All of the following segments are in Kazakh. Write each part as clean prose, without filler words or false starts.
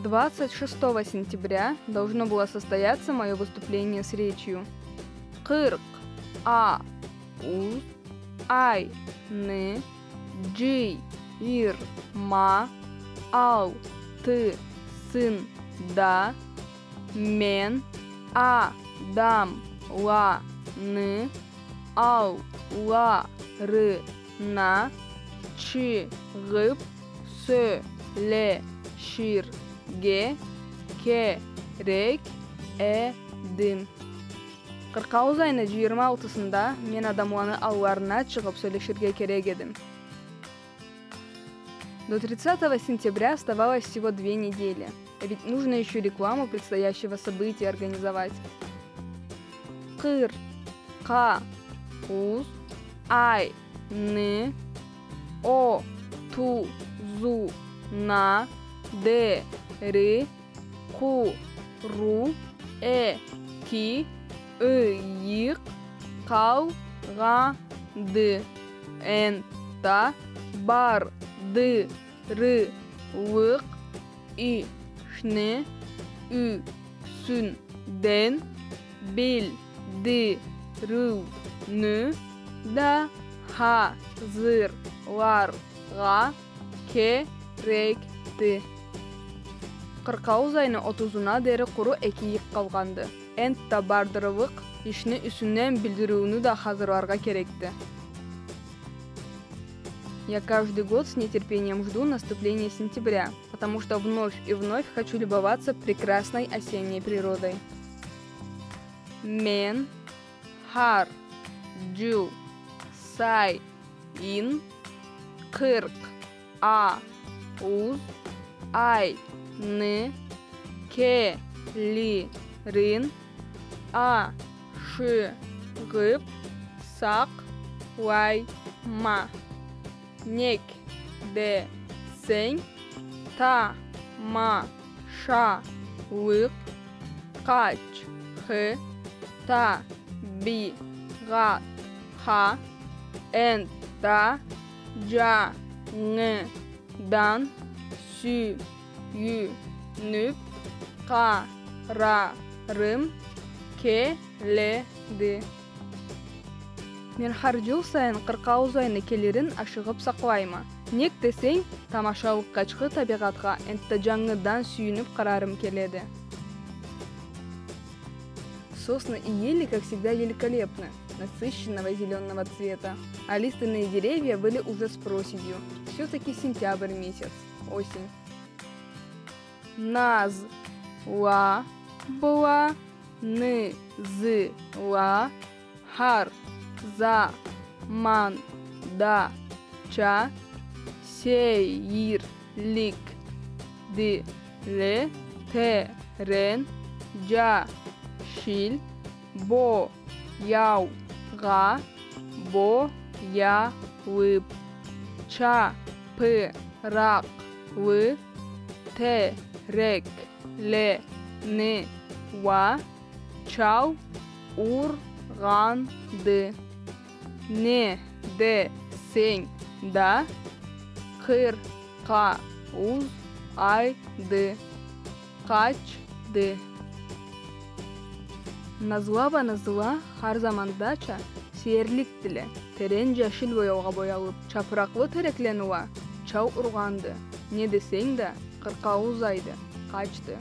26 сентября должно было состояться мое выступление с речью. Кырк уз ай ны джи ир ма ал ты сын да мен адам ла ны ал ла ры на чыгып сөйлеширге керек эдим. 49 айны 26-сында мен адамланы алларына чыгып сөйлеширге керек едим. До 30 сентября оставалось всего 2 недели, ведь нужно еще рекламу предстоящего события организовать. Кыр ка уз ай ны о ту зу на де ры ку ру ки ыйык калганды энта бардырылык ишни үсүнден билдирүүнү да hazırlarга керекти. 49 айны 30-уна дери куру 2 йык калганды. Энтта бардырылык ишни үсүнден билдирүүнү да hazırlarга керекти. Я каждый год с нетерпением жду наступления сентября, потому что вновь и вновь хочу любоваться прекрасной осенней природой. Мен хар джу сай ин кырк уз ай ны келирин ашыгып саклайма. Нек десең тамашалык качкы табигатка энта жаңыдан сүйүнүп карарым келеди. Мен har жыл сайын 49 айны келерин ашыгып саклайма. Нек десең тамашалык качкы табигатка энтта жаңыдан сүйүнүп карарым келеди. Сосны и ели, как всегда, великолепны, насыщенного зеленого цвета, а лиственные деревья были уже с проседью. Все-таки сентябрь месяц, осень. Назла была нызла хар заман дача сейирлик диле терен жашил бояуга боялып чапыраклы тереклене ва чал урганды. Не десең да 49 айды качты. Назла har замандача серлик тиле, терен жашил бояуга боялып, чапыраклы терекленуа, чау урганды. Не десең да 49 айды качты.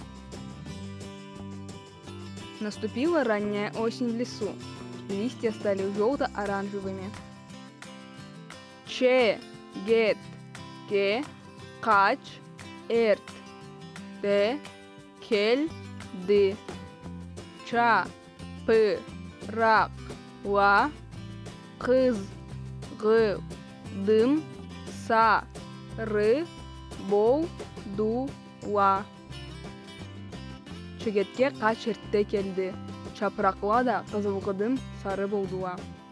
Наступила ранняя осень в лесу. Листья стали желто-оранжевыми. Чегет ке кач эрт де келди. Чапыракла кызгыдым сары болдула. Чегетке кач эртте келди. Чапыракла да кызылгыдым сары болдула.